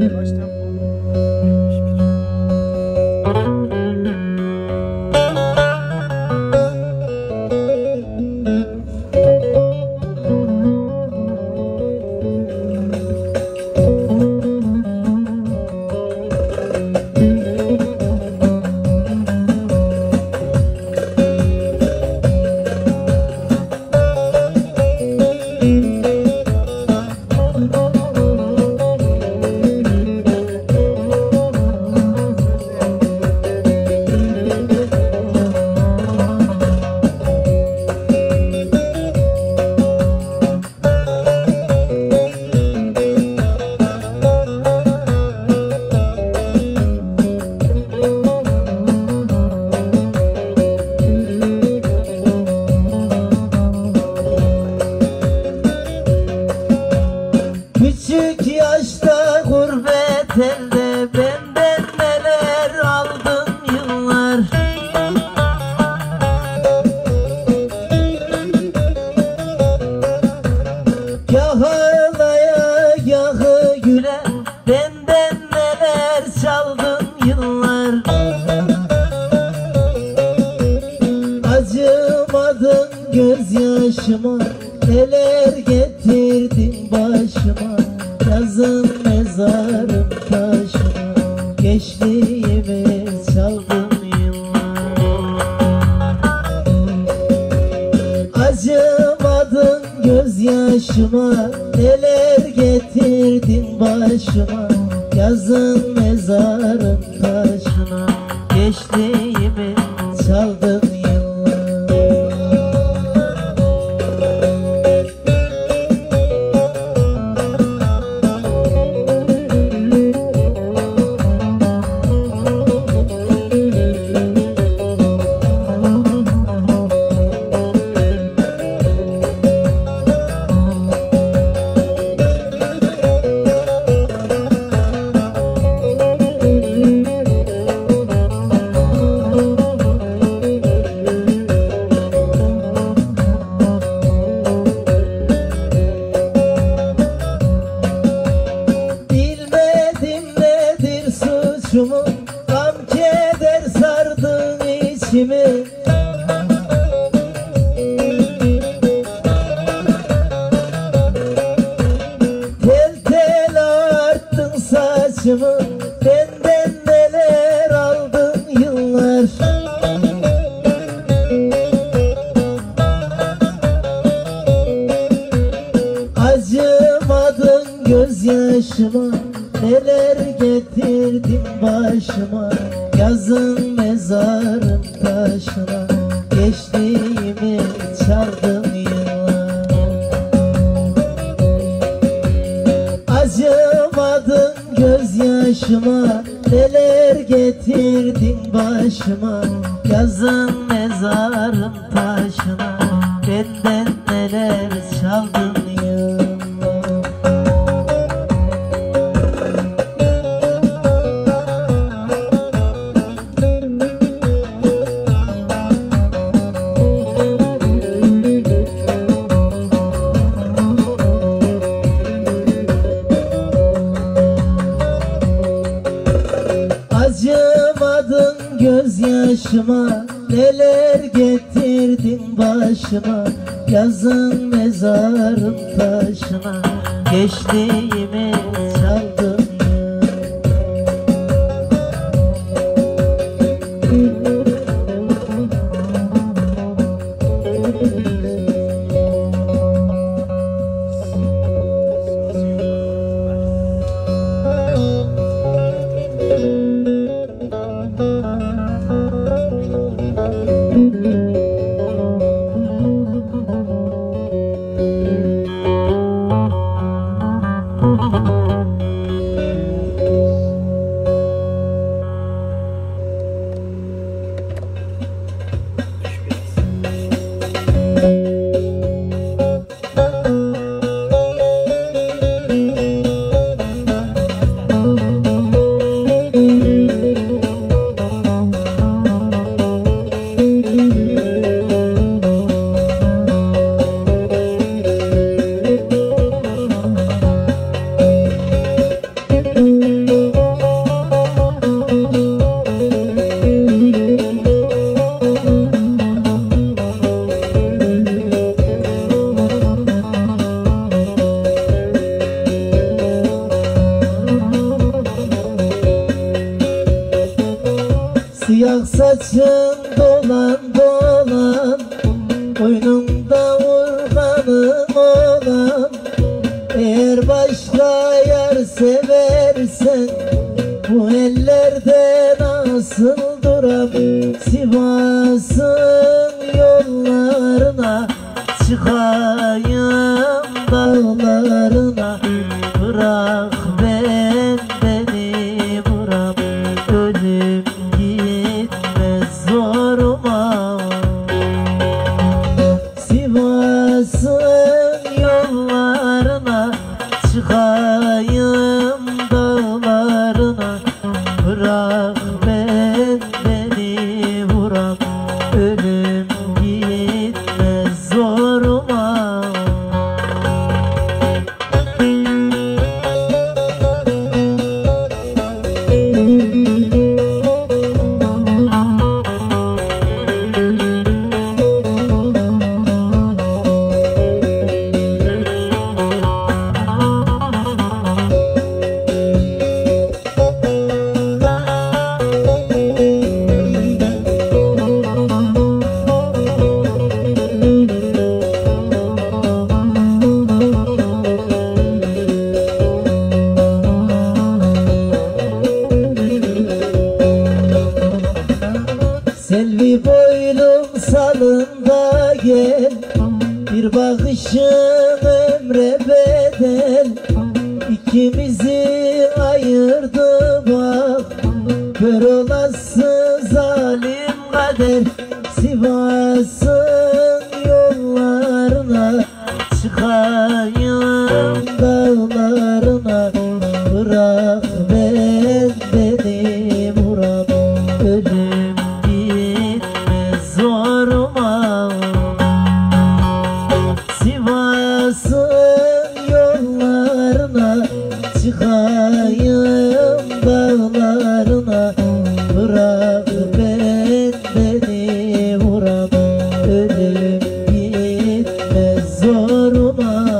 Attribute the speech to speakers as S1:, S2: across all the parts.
S1: Küçük yaşta gurbet elde benden neler aldın yıllar. Gah ağlaya gah güle benden neler çaldın yıllar. Acımadın gözyaşıma, neler getirdin başıma. Yazın mezarım taşına, gençliğimi çaldın yıllar. Acımadın gözyaşıma, neler getirdin başıma. Yazın mezarım taşına, gençliğimi çaldın yıllar. Gam keder sardın içimi. Tel tel arttın saçımı, benden neler aldın yıllar. Acımadın gözyaşıma, neler getirdin başıma. Yazın mezarım taşına, gençliğimi çaldın yıllar. Acımadın gözyaşıma, neler getirdin başıma. Yazın mezarım taşına, benden neler çaldın yıllar. Acımadın gözyaşıma, neler getirdin başıma. Yazın mezarım taşına, gençliğimi çaldın. Ak saçın dolan dolan, boynunda urganın olan. Eğer başka yar seversen, bu ellerde nasıl duram? Sivas'ın yollarına çıkayım, dağlarına. Bırak beni buram, ölüm gitmez zoruma. Sivas'ın yollarına çıkayım, dağlarına. Bırak beni vuram, ölüm gitmez zoruma. Selvi boylum salında gel, bir bakışın ömre bedel. İkimizi ayırdı bak, kör olası zalim kader. Sivas'ın yollarına çıkayım, dağlarına. Bırak beni vuram, ölüm gitmez zoruma. Sivas'ın yollarına çıkayım, dağlarına. Bırak beni vuram, ölüm gitmez zoruma.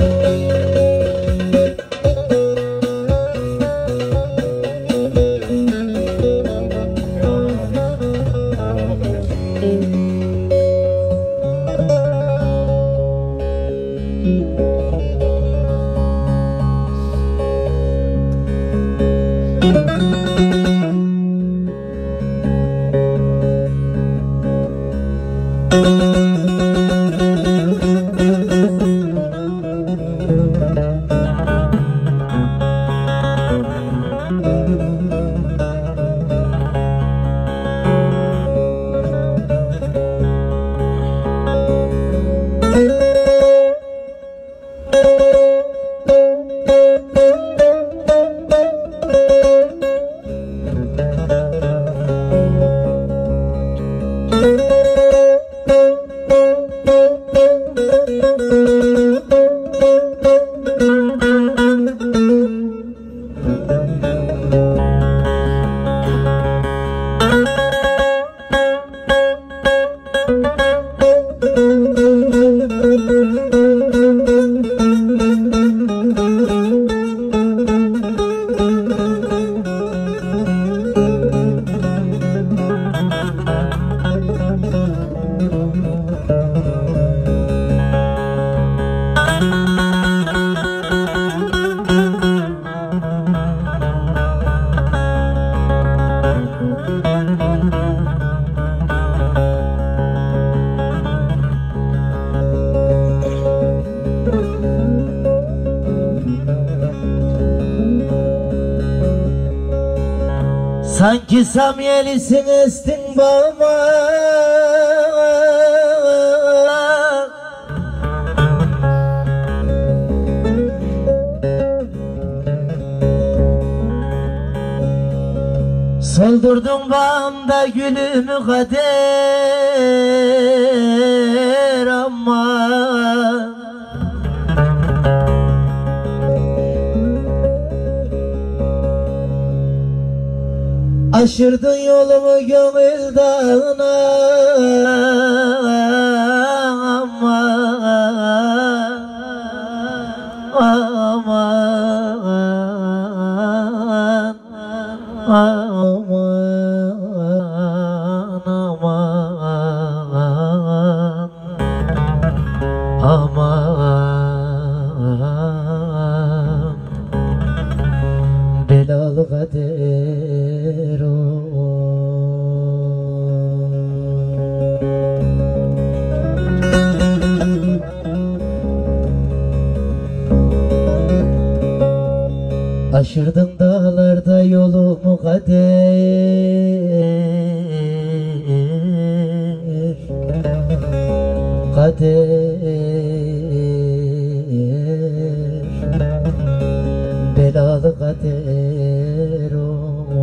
S1: Sanki samyelisin estin bağıma, soldurdun bağımda gülümü kader ama. Aşırdın yolumu gönül dağına aman, aman, aman. belalı kader o. Aşırdın dağlarda yolumu kader, kader, belalı kader o.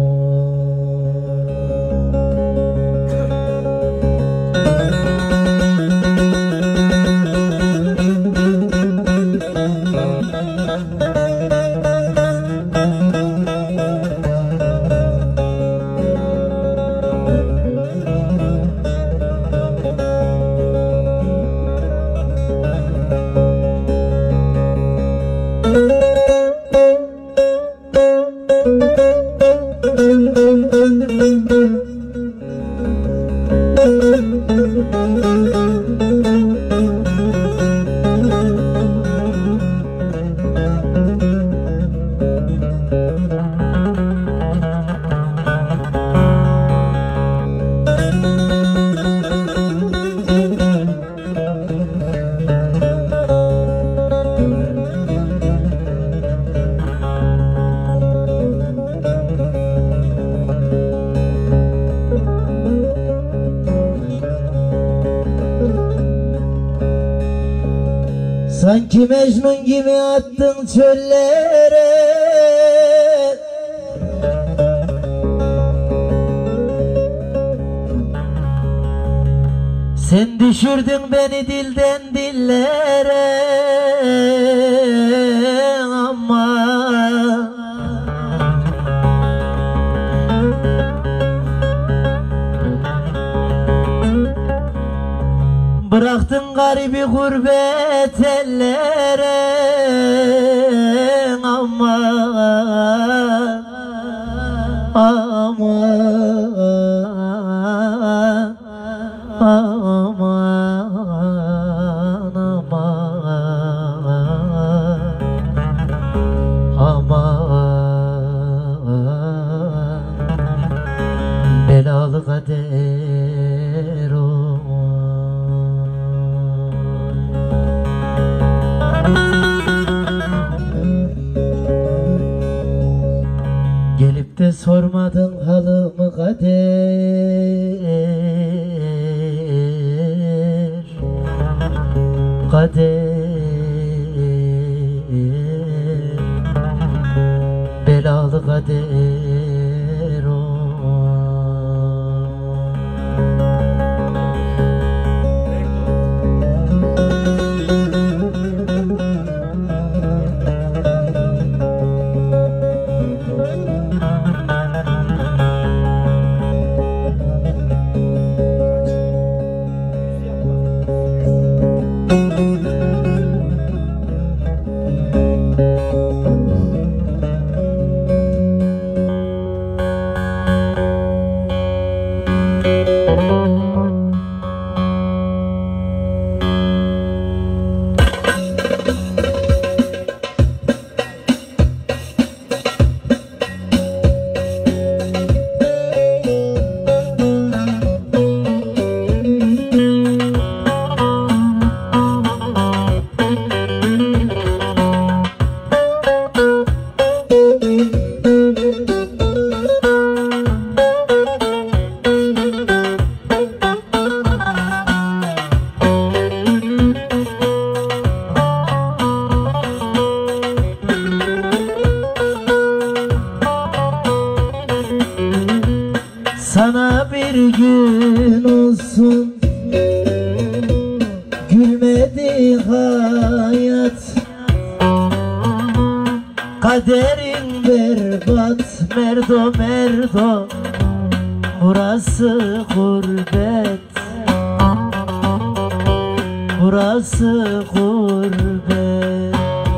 S1: Sanki Mecnun gibi attın çöllere, sen düşürdün beni dilden dillere ama bıraktın garibi gurbet ellere ama belalı kader o. Gelip de sormadın halımı kader, kader, belalı kader o. Sana bir gün olsun gülmedi hayat, kaderin berbat merdo merdo, burası gurbet, burası gurbet.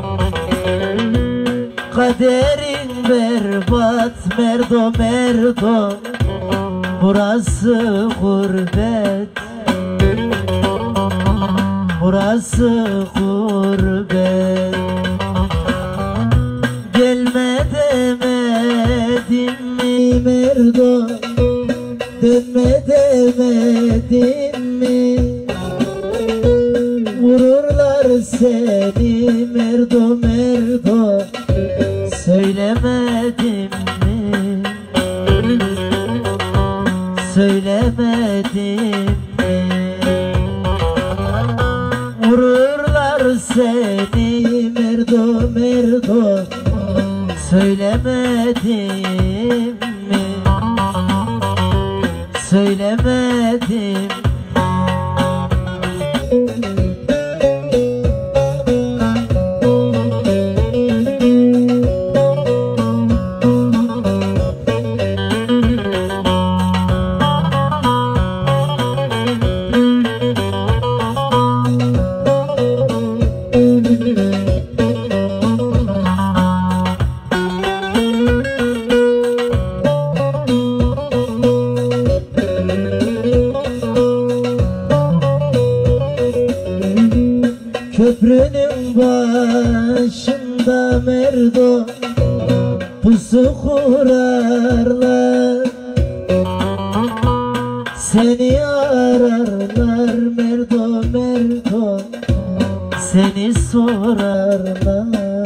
S1: Kaderin berbat merdo merdo, burası gurbet, burası gurbet. Gelme deme demedim mi Merdo, dönme demedim mi? Vururlar seni Merdo Merdo, söylemedim mi? Söylemedim mi? Vururlar seni Merdo Merdo, söylemedim mi? Söylemedim. Köprünün başında Merdo, pusu kurarlar. Seni ararlar Merdo Merdo, seni sorarlar.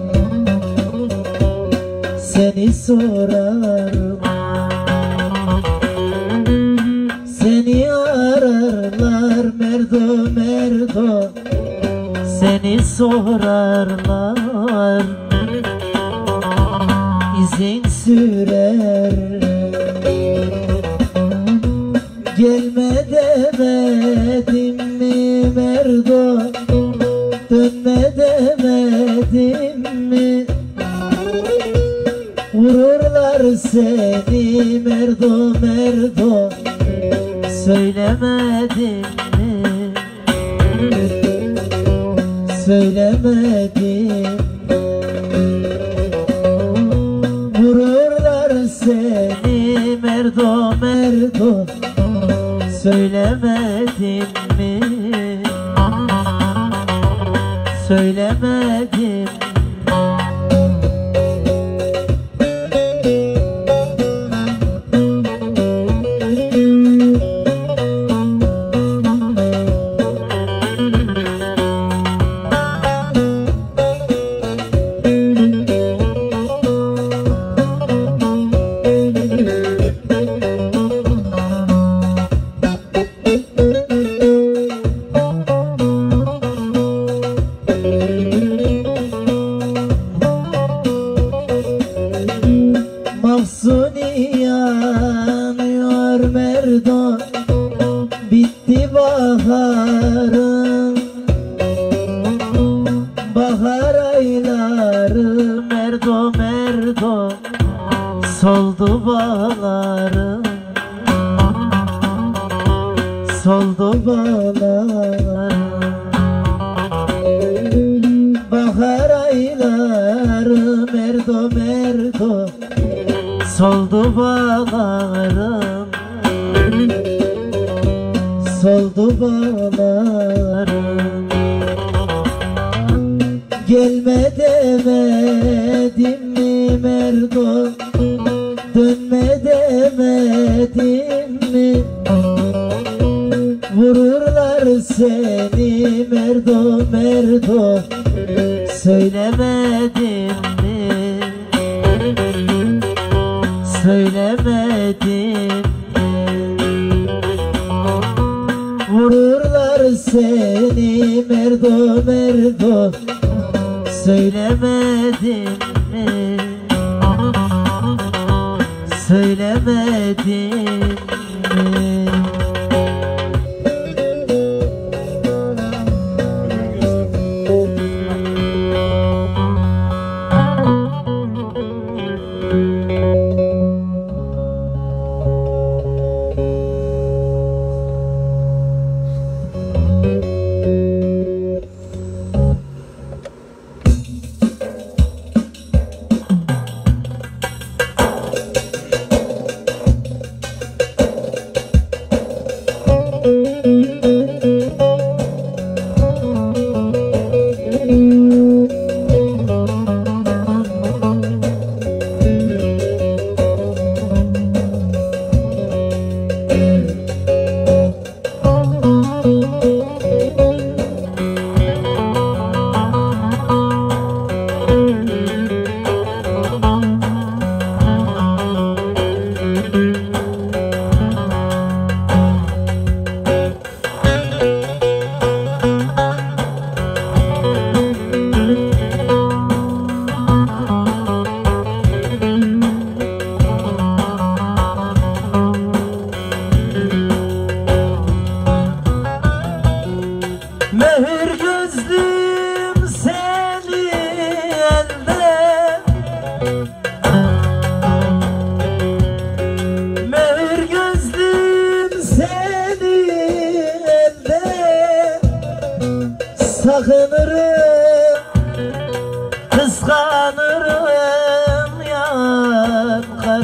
S1: Seni sorarlar. Seni ararlar Merdo Merdo, seni sorarlar. İzin sürer. Gelme demedim mi Merdo, dönme demedim mi? Vururlar seni Merdo Merdo, söylemedim mi? Söylemedim. Vururlar seni Merdo Merdo, söylemedim mi? Söylemedim. Mahzuni yanıyor Merdo, bitti baharım. Bahar ayları Merdo Merdo, soldu bağlarım. Soldu bağlarım. Bahar ayları Merdo Merdo, soldu bağlarım. Soldu bağlarım. Gelme demedim mi Merdo, dönme demedim mi? Vururlar seni Merdo Merdo, söylemedim mi? Söylemedim mi? Vururlar seni Merdo Merdo, söylemedim mi? Söylemedim mi?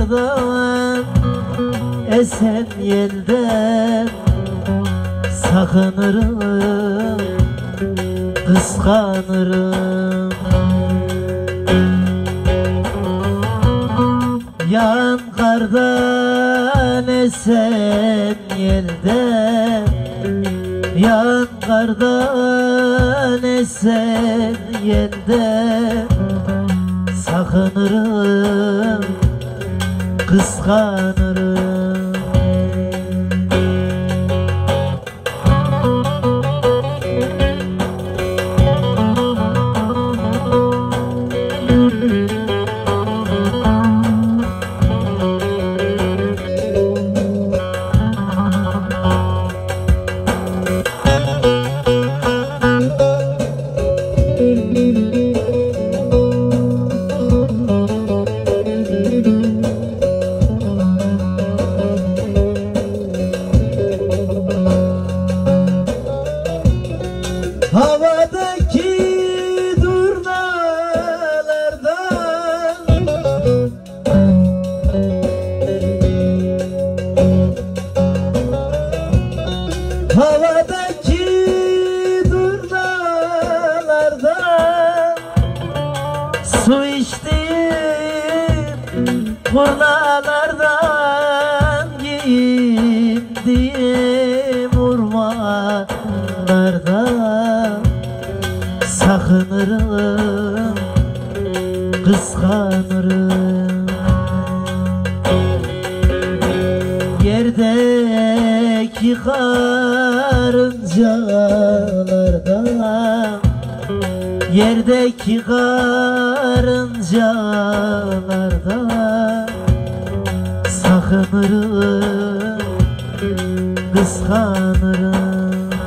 S1: kardan esen yelden sakınırım, kıskanırım. Yağan kardan esen yelden, yağan kardan esen yelden sakınırım, kıskanırım. Havadaki durnalardan havadaki durnalardan su içtim, kurnalardan giyindim, urmanlardan sakınırım, kıskanırım. Yerdeki karıncalardan, yerdeki karıncalardan sakınırım, kıskanırım.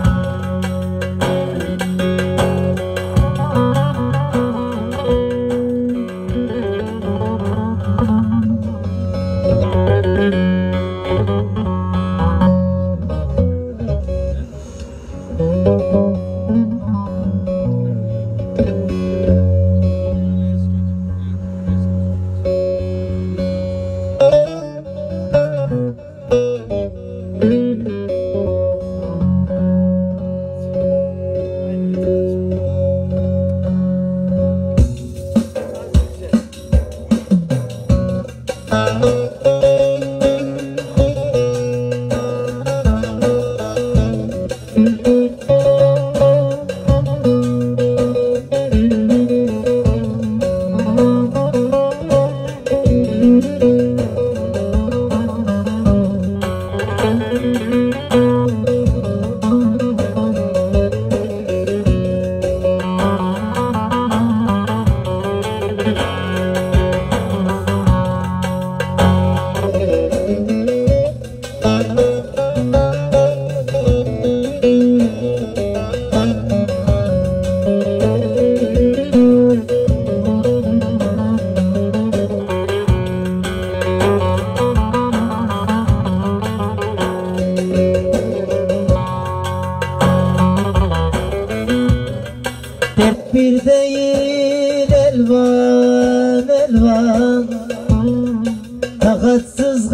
S1: Dert bir değil elvan elvan, takatsız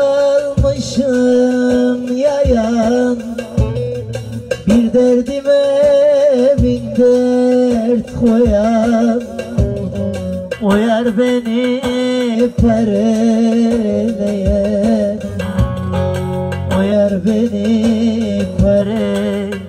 S1: kalmışım yayan. Bir derdime bin dert koyan, o yar beni pareleyen, o yar beni pareleyen.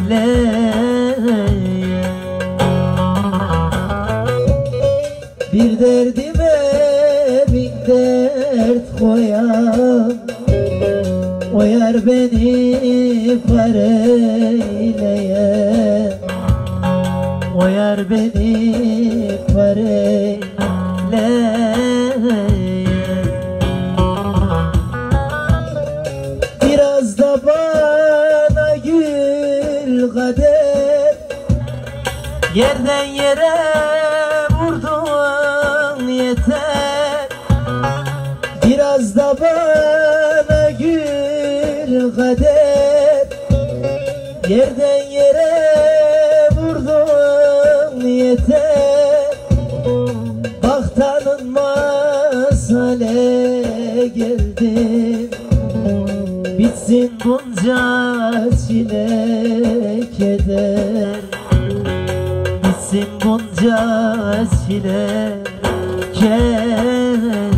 S1: Bir derdime bin dert koyan, o yar beni pareleyen, o yar beni pareleyen. Biraz da bana gül kader, yerden yere vurdun yeter. Biraz da bana gül kader, yerden yere vurdun yeter. Bak tanınmaz hale geldim. Bitsin bunca çile keder, bitsin bunca çile keder.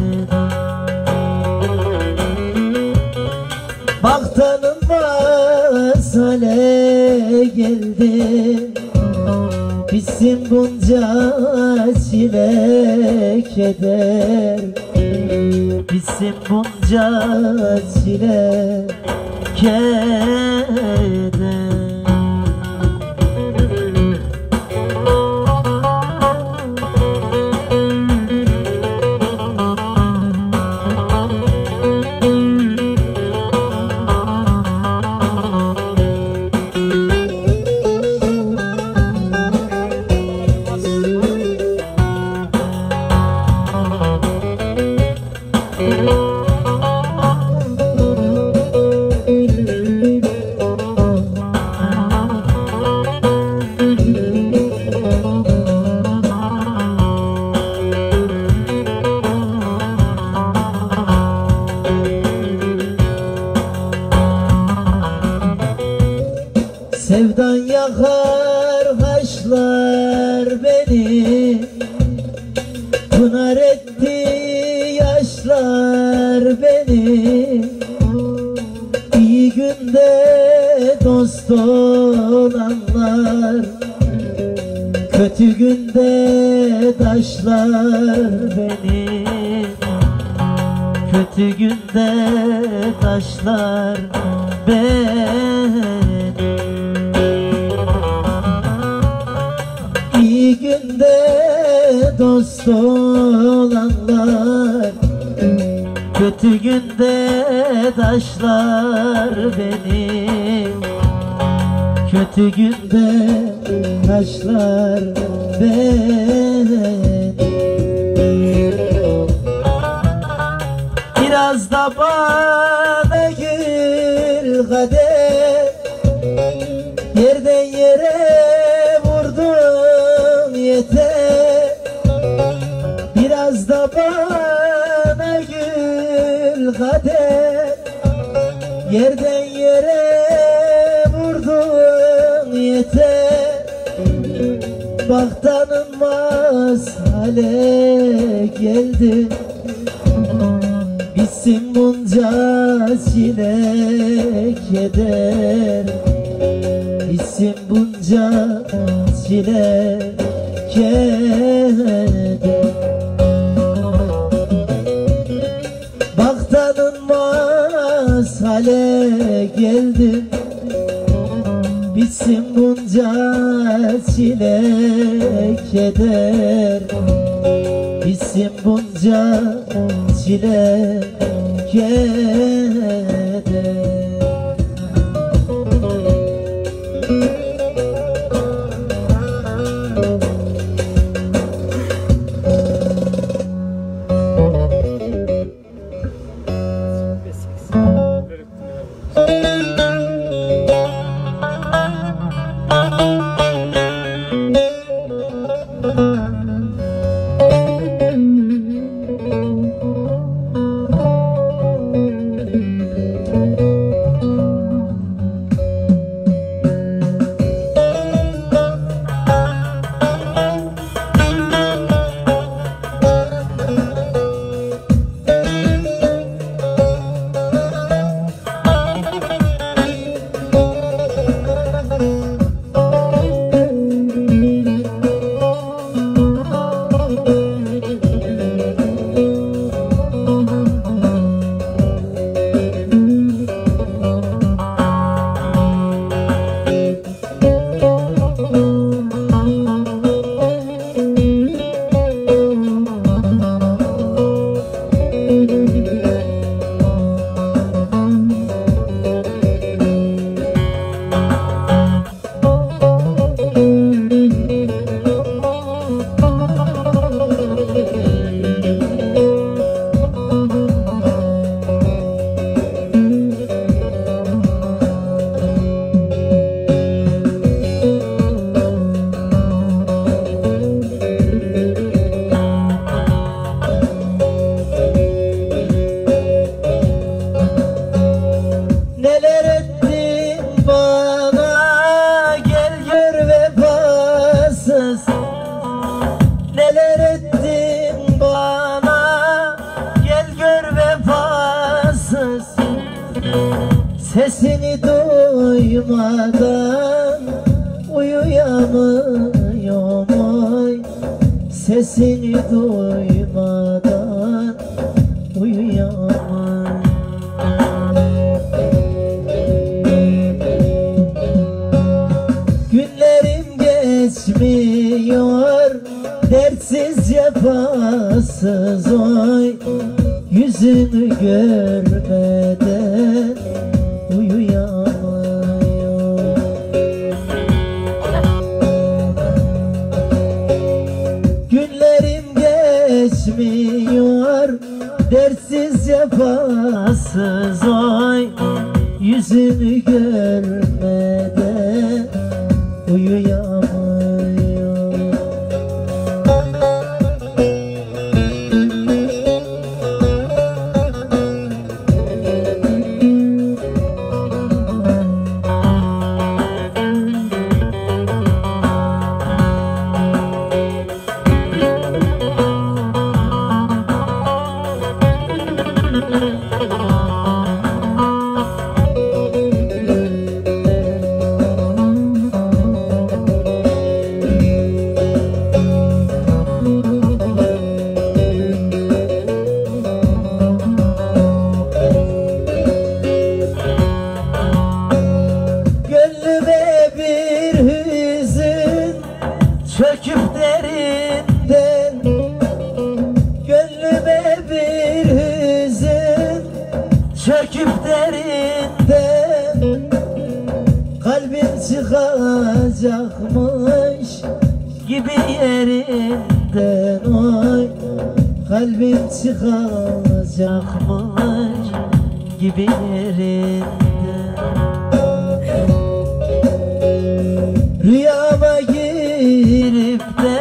S1: Bak tanınmaz hale geldim. Bitsin bunca çile keder, bitsin bunca çile keder. Sevdan yakar haşlar beni, pınar etti yaşlar beni. İyi günde dost olanlar, kötü günde taşlar beni. Kötü günde taşlar beni. İyi günde dost olanlar, kötü günde taşlar beni. Kötü günde taşlar beni. Biraz da bana gül kader, yerden yere vurdum yeter. Biraz da bana gül kader, yerden yere vurdum yeter. Bak tanınmaz hale geldim. Bitsin bunca çile keder, bitsin bunca çile keder. Bak tanınmaz hale geldim. Bitsin bunca çile keder, bitsin bunca çile keder. Sesini duymadan uyuyamıyorum oy. Sesini duymadan uyuyamam. Günlerim geçmiyor dertsiz cefasız oy. Yüzünü görmeden uyuyamıyorum. Günlerim geçmiyor dertsiz cefasız oy. Yüzünü görmeden uyuyamıyorum. Çöküp derinden, gönlüme bir hüzün çöküp derinden, kalbim çıkacakmış gibi yerinden oy. Kalbim çıkacakmış gibi yerinden. Rüyama girip de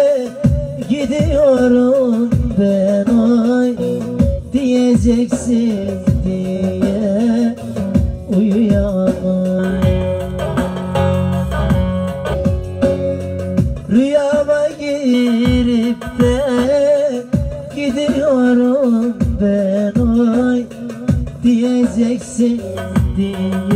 S1: gidiyorum ben oy. Diyeceksin diye uyuyamam. Rüyama girip de gidiyorum ben oy. Diyeceksin diye